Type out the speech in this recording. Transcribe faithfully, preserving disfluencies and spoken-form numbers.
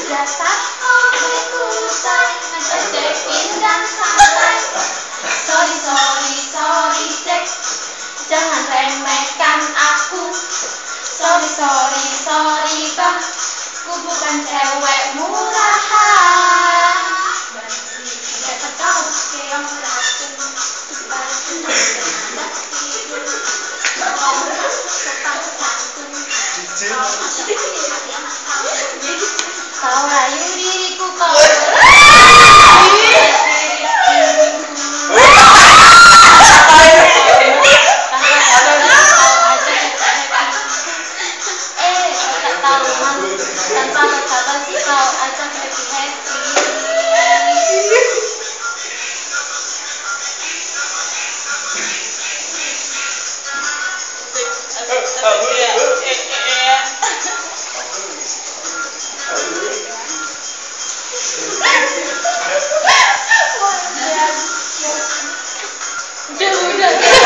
dasar ikutan ngajak cekin dan santai. Sorry sorry sorry cek, jangan remehkan aku. Sorry sorry sorry bang, ku bukan cewek murahan. Dapat kau keong racun, kau rayu diriku kau. Tanpa basa-basi kau ajak happy-happy. Udah, udah.